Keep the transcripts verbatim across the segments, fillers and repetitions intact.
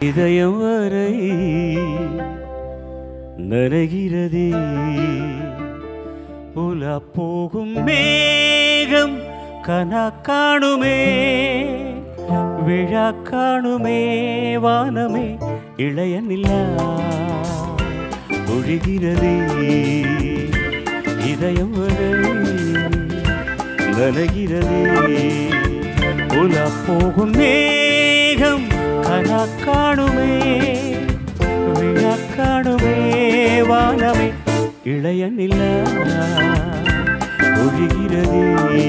இதயம் வரை நனைகிறதே உலா போகும் மேகம் கனா காணுமே விழா காணுமே வானமே இளைய நிலா ஒழுகிறதே இதயம் வரை நனைகிறதே உலா போகும் மேகம் கனா காணுமே விழா காணுமே வானமே இளைய நிலா ஒழுகிறதே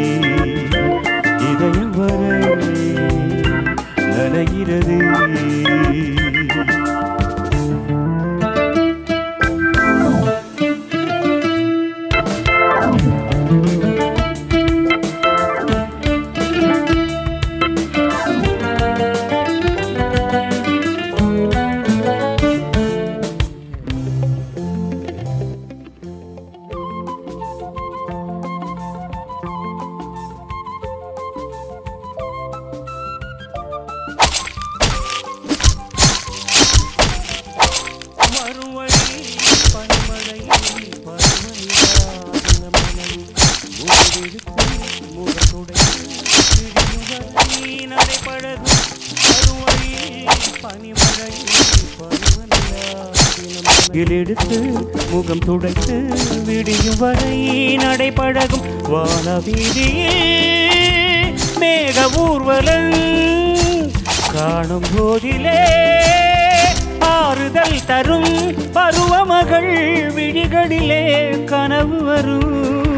இதயம் வரை நனைகிறதே எடுத்து முகம் துடைத்து விடியும் வரை நடைபழகும் வானவீதியில் மேக ஊர்வலம் காணும் போதிலே ஆறுதல் தரும் பருவமகள் விழிகளிலே கனவு வரும்.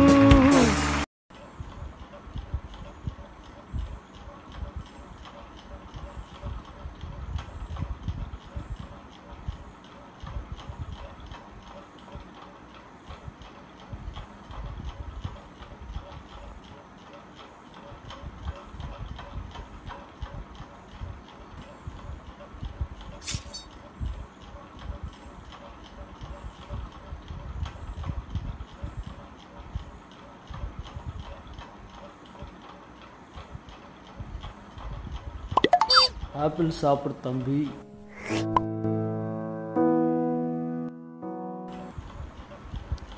ஆப்பிள் சாப்பிடு தம்பி.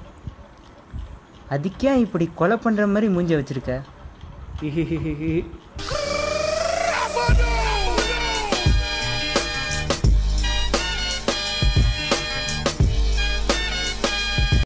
அதுக்கே இப்படி கொலை பண்ற மாதிரி மூஞ்ச வச்சிருக்க?